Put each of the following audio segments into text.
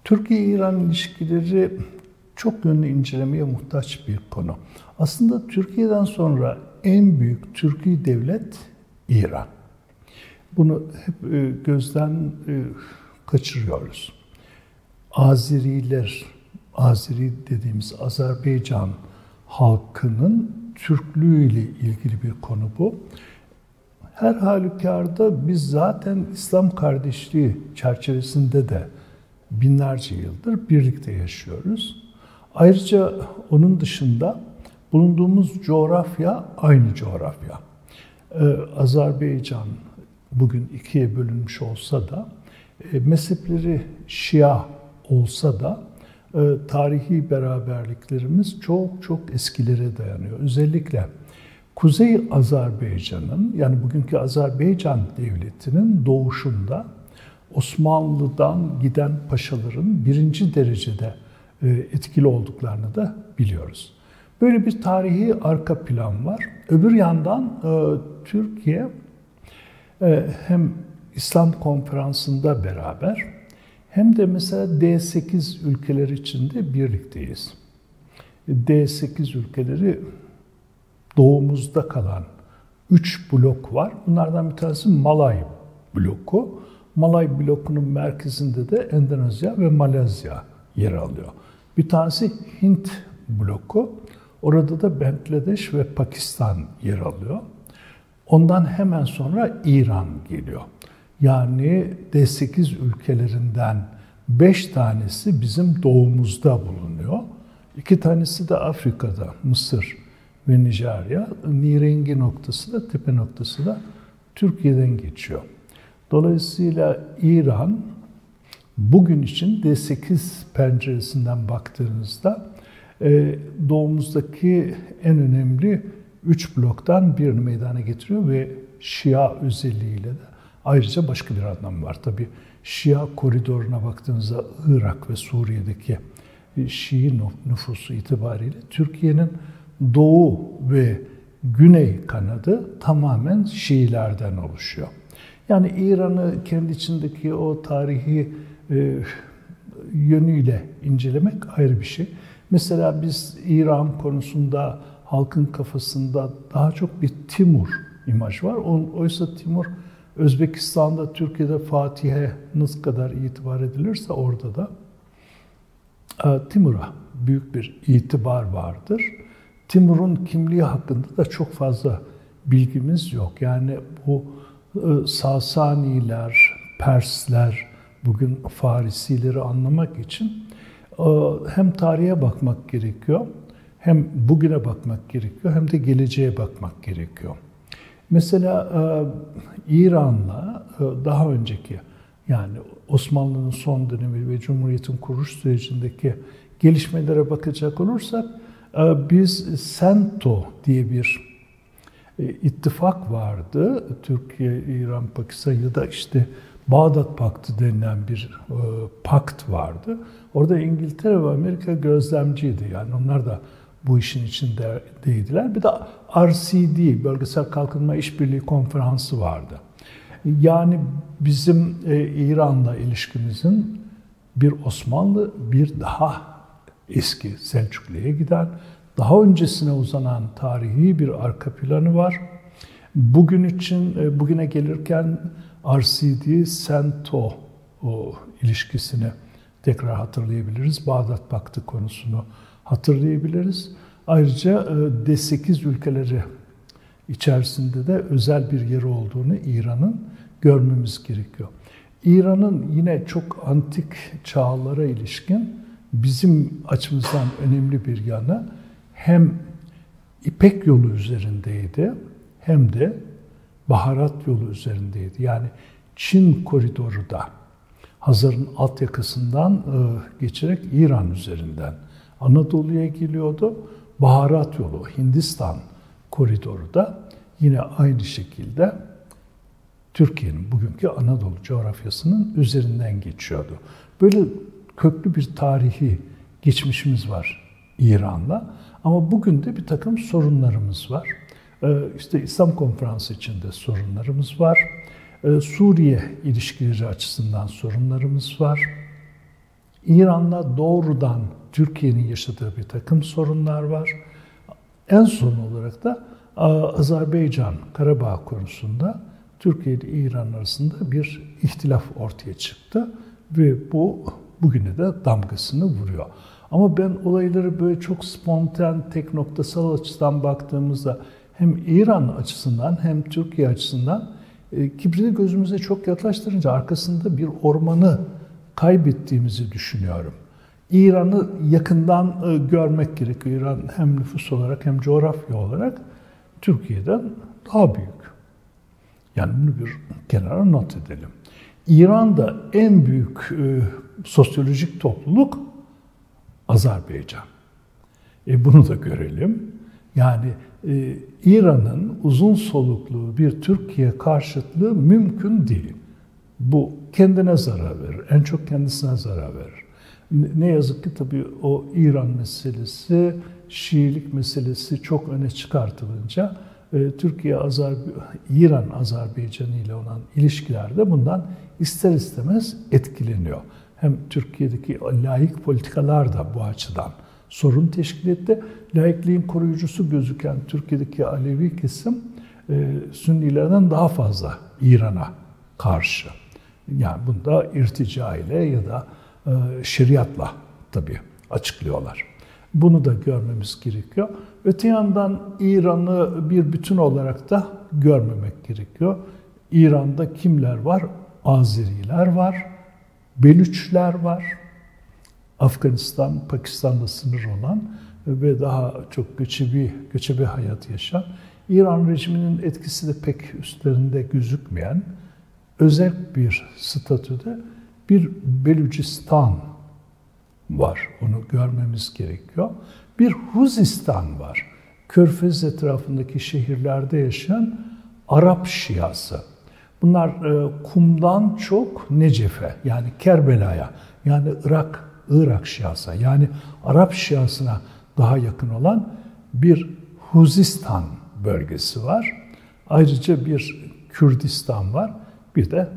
Türkiye-İran ilişkileri çok yönlü incelemeye muhtaç bir konu. Aslında Türkiye'den sonra en büyük Türkiye devlet İran. Bunu hep gözden kaçırıyoruz. Azeri dediğimiz Azerbaycan halkının Türklüğüyle ilgili bir konu bu. Her halükarda biz zaten İslam kardeşliği çerçevesinde de binlerce yıldır birlikte yaşıyoruz. Ayrıca onun dışında bulunduğumuz coğrafya aynı coğrafya. Azerbaycan bugün ikiye bölünmüş olsa da, mezhepleri Şia olsa da tarihi beraberliklerimiz çok çok eskilere dayanıyor. Özellikle Kuzey Azerbaycan'ın, yani bugünkü Azerbaycan devletinin doğuşunda Osmanlı'dan giden paşaların birinci derecede etkili olduklarını da biliyoruz. Böyle bir tarihi arka plan var. Öbür yandan Türkiye hem İslam Konferansı'nda beraber hem de mesela D8 ülkeler içinde birlikteyiz. D8 ülkeleri doğumuzda kalan 3 blok var. Bunlardan bir tanesi Malay bloku. Malay blokunun merkezinde de Endonezya ve Malezya yer alıyor. Bir tanesi Hint bloku. Orada da Bangladeş ve Pakistan yer alıyor. Ondan hemen sonra İran geliyor. Yani D8 ülkelerinden 5 tanesi bizim doğumuzda bulunuyor. 2 tanesi de Afrika'da, Mısır ve Nijerya. Nirengi noktası da, tepe noktası da Türkiye'den geçiyor. Dolayısıyla İran bugün için D8 penceresinden baktığınızda doğumuzdaki en önemli 3 bloktan birini meydana getiriyor ve Şia özelliğiyle de ayrıca başka bir anlamı var. Tabii Şia koridoruna baktığınızda Irak ve Suriye'deki Şii nüfusu itibariyle Türkiye'nin doğu ve güney kanadı tamamen Şiilerden oluşuyor. Yani İran'ı kendi içindeki o tarihi yönüyle incelemek ayrı bir şey. Mesela biz İran konusunda halkın kafasında daha çok bir Timur imaj var. Oysa Timur, Özbekistan'da, Türkiye'de Fatih'e nasıl kadar itibar edilirse orada da Timur'a büyük bir itibar vardır. Timur'un kimliği hakkında da çok fazla bilgimiz yok. Yani bu Sasaniler, Persler, bugün Farisileri anlamak için hem tarihe bakmak gerekiyor, hem bugüne bakmak gerekiyor, hem de geleceğe bakmak gerekiyor. Mesela İran'la daha önceki, yani Osmanlı'nın son dönemi ve Cumhuriyet'in kuruluş sürecindeki gelişmelere bakacak olursak, biz Sento diye bir ittifak vardı. Türkiye, İran, Pakistan ya da işte Bağdat Paktı denilen bir pakt vardı. Orada İngiltere ve Amerika gözlemciydi. Yani onlar da bu işin içindeydiler. Bir de RCD, Bölgesel Kalkınma İşbirliği Konferansı vardı. Yani bizim İran'la ilişkimizin bir Osmanlı, bir daha eski Selçuklu'ya giden, daha öncesine uzanan tarihi bir arka planı var. Bugün için, bugüne gelirken RCD-Sento ilişkisini tekrar hatırlayabiliriz. Bağdat Paktı konusunu hatırlayabiliriz. Ayrıca D8 ülkeleri içerisinde de özel bir yeri olduğunu İran'ın görmemiz gerekiyor. İran'ın yine çok antik çağlara ilişkin bizim açımızdan önemli bir yanı, hem İpek yolu üzerindeydi hem de baharat yolu üzerindeydi. Yani Çin koridoru da Hazar'ın alt yakasından geçerek İran üzerinden Anadolu'ya geliyordu. Baharat yolu, Hindistan koridoru da yine aynı şekilde Türkiye'nin bugünkü Anadolu coğrafyasının üzerinden geçiyordu. Böyle köklü bir tarihi geçmişimiz var İran'la. Ama bugün de bir takım sorunlarımız var. İşte İslam Konferansı içinde sorunlarımız var. Suriye ilişkileri açısından sorunlarımız var. İran'la doğrudan Türkiye'nin yaşadığı bir takım sorunlar var. En son olarak da Azerbaycan, Karabağ konusunda Türkiye ile İran arasında bir ihtilaf ortaya çıktı ve bu bugüne de damgasını vuruyor. Ama ben olayları böyle çok spontan, tek noktasal açıdan baktığımızda hem İran açısından hem Türkiye açısından kibriti gözümüze çok yaklaştırınca arkasında bir ormanı kaybettiğimizi düşünüyorum. İran'ı yakından görmek gerekiyor. İran hem nüfus olarak hem coğrafya olarak Türkiye'den daha büyük. Yani bunu bir kenara not edelim. İran'da en büyük sosyolojik topluluk Azerbaycan. Bunu da görelim. Yani İran'ın uzun soluklu bir Türkiye karşıtlığı mümkün değil. Bu kendine zarar verir. En çok kendisine zarar verir. Ne yazık ki tabii o İran meselesi, Şiilik meselesi çok öne çıkartılınca İran Azerbaycan ile olan ilişkilerde bundan ister istemez etkileniyor. Hem Türkiye'deki laik politikalar da bu açıdan sorun teşkil etti. Laikliğin koruyucusu gözüken Türkiye'deki Alevi kesim Sünnilerden daha fazla İran'a karşı. Yani bunu da irtica ile ya da şeriatla tabii açıklıyorlar. Bunu da görmemiz gerekiyor. Öte yandan İran'ı bir bütün olarak da görmemek gerekiyor. İran'da kimler var? Azeriler var, Belüçler var, Afganistan, Pakistan'da sınır olan ve daha çok göçebe hayat yaşayan, İran rejiminin etkisi de pek üstlerinde gözükmeyen özel bir statüde bir Belücistan var. Onu görmemiz gerekiyor. Bir Huzistan var. Körfez etrafındaki şehirlerde yaşayan Arap Şiası. Bunlar Kum'dan çok Necef'e, yani Kerbela'ya, yani Irak Şiası, yani Arap Şiasına daha yakın olan bir Huzistan bölgesi var. Ayrıca bir Kürdistan var, bir de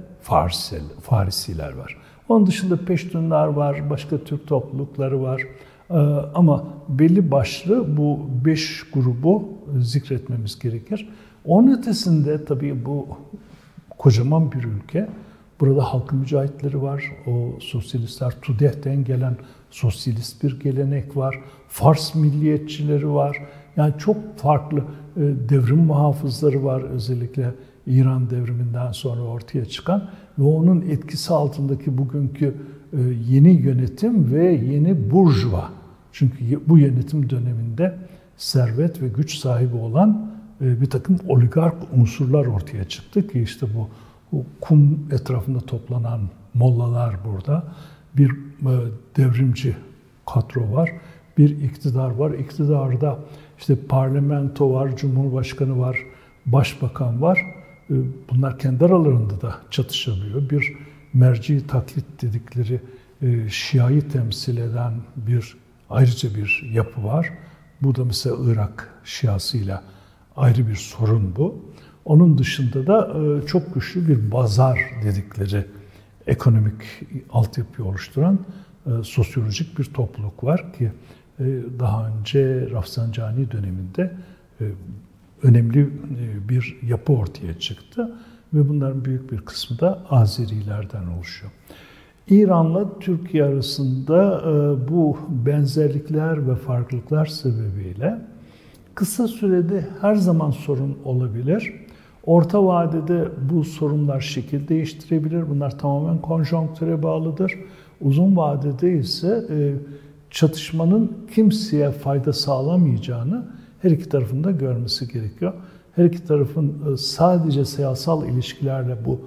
Farisiler var. Onun dışında Peştunlar var, başka Türk toplulukları var. Ama belli başlı bu 5 grubu zikretmemiz gerekir. Onun ötesinde tabii bu kocaman bir ülke. Burada halkın mücahitleri var. O sosyalistler, TÜDEH'ten gelen sosyalist bir gelenek var. Fars milliyetçileri var. Yani çok farklı devrim muhafızları var. Özellikle İran devriminden sonra ortaya çıkan ve onun etkisi altındaki bugünkü yeni yönetim ve yeni burjuva. Çünkü bu yönetim döneminde servet ve güç sahibi olan bir takım oligark unsurlar ortaya çıktı ki işte bu kum etrafında toplanan mollalar burada. Bir devrimci kadro var, bir iktidar var. İktidarda işte parlamento var, cumhurbaşkanı var, başbakan var. Bunlar kendi aralarında da çatışabiliyor. Bir merci taklit dedikleri Şia'yı temsil eden ayrıca bir yapı var. Bu da mesela Irak Şiasıyla ayrı bir sorun bu. Onun dışında da çok güçlü bir bazar dedikleri ekonomik altyapıyı oluşturan sosyolojik bir topluluk var ki daha önce Rafsanjani döneminde önemli bir yapı ortaya çıktı ve bunların büyük bir kısmı da Azerilerden oluşuyor. İran'la Türkiye arasında bu benzerlikler ve farklılıklar sebebiyle kısa sürede her zaman sorun olabilir. Orta vadede bu sorunlar şekil değiştirebilir. Bunlar tamamen konjonktüre bağlıdır. Uzun vadede ise çatışmanın kimseye fayda sağlamayacağını her iki tarafın da görmesi gerekiyor. Her iki tarafın sadece siyasal ilişkilerle bu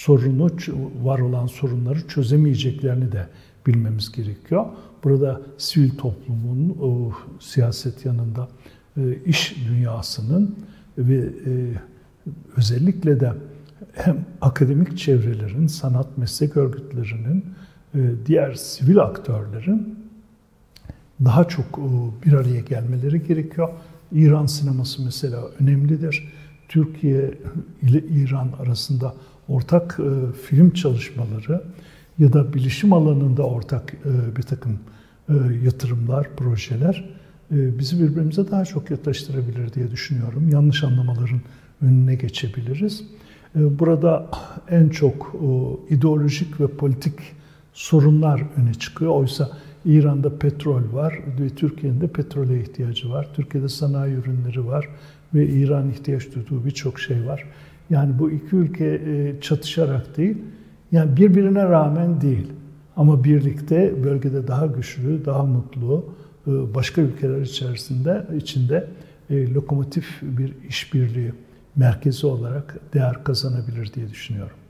var olan sorunları çözemeyeceklerini de bilmemiz gerekiyor. Burada sivil toplumun siyaset yanında iş dünyasının ve özellikle de hem akademik çevrelerin, sanat meslek örgütlerinin, diğer sivil aktörlerin daha çok bir araya gelmeleri gerekiyor. İran sineması mesela önemlidir. Türkiye ile İran arasında ortak film çalışmaları ya da bilişim alanında ortak bir takım yatırımlar, projeler bizi birbirimize daha çok yaklaştırabilir diye düşünüyorum. Yanlış anlamaların önüne geçebiliriz. Burada en çok ideolojik ve politik sorunlar öne çıkıyor. Oysa İran'da petrol var ve Türkiye'nin de petrole ihtiyacı var. Türkiye'de sanayi ürünleri var ve İran ihtiyaç duyduğu birçok şey var. Yani bu iki ülke çatışarak değil, yani birbirine rağmen değil. Ama birlikte bölgede daha güçlü, daha mutlu, başka ülkeler içinde lokomotif bir işbirliği merkezi olarak değer kazanabilir diye düşünüyorum.